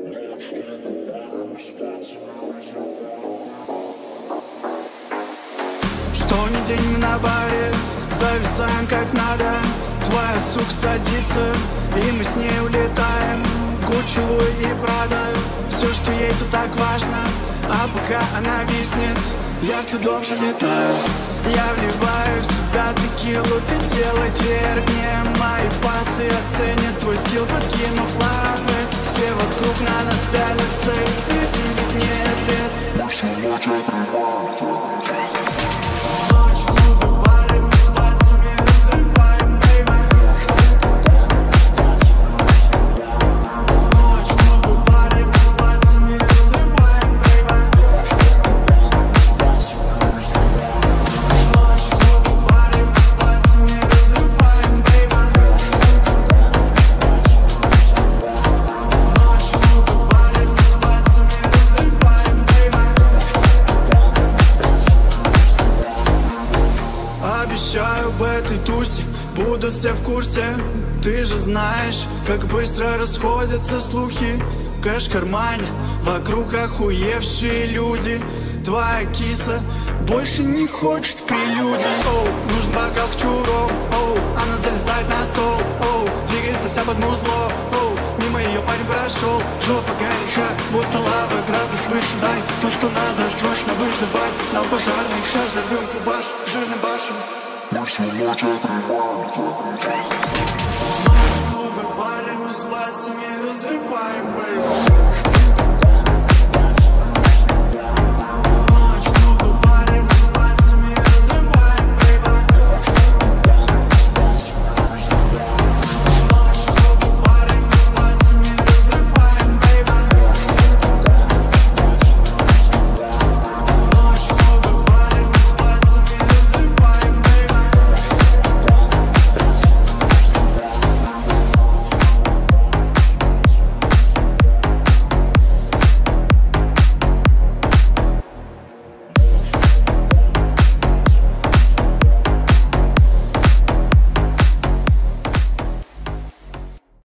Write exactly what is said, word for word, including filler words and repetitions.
Что ни день мы на баре зависаем как надо. Твоя сука садится, и мы с ней улетаем. Гуччи, Луи и Прада, все, что ей тут так важно. А пока она виснет, я в твой дом залетаю. Я вливаю в себя текилу, ты делай вернее. Мои пальцы оценят твой скилл, подкинув лавы. Все вокруг на нас пялятся, и в свете ведь нет бед. Мы всю ночь отрываем. Обещаю, в этой тусе будут все в курсе. Ты же знаешь, как быстро расходятся слухи. Кэш в кармане, вокруг охуевшие люди. Твоя киса больше не хочет прелюдий. Оу, нужен бокал в чурок. Оу, она залезает на стол. Оу, двигается вся под музло. Оу, мимо ее парень прошел. Жопа горяча, будто лава, градус выше. Дай то, что надо, срочно вызывай. Нам пожарных, сейчас взорвем кубас жирным басом. Мы всю ночь отрываем.